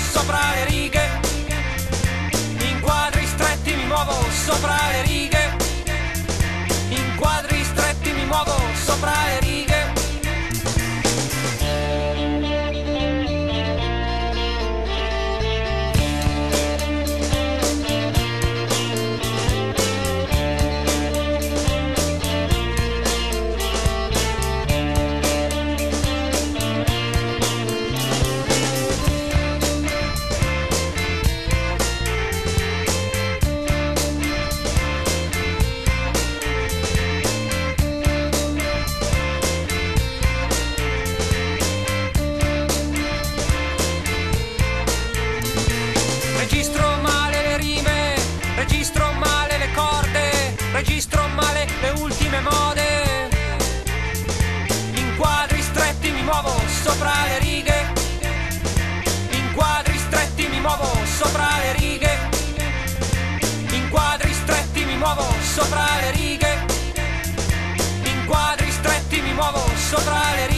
sopra le righe, in quadri stretti mi muovo sopra le righe, in quadri stretti mi muovo sopra le righe. Registro male le rime, registro male le corde, registro male le ultime mode. In quadri stretti mi muovo sopra le righe, in quadri stretti mi muovo sopra le righe, in quadri stretti mi muovo sopra le righe, in quadri stretti mi muovo sopra le righe.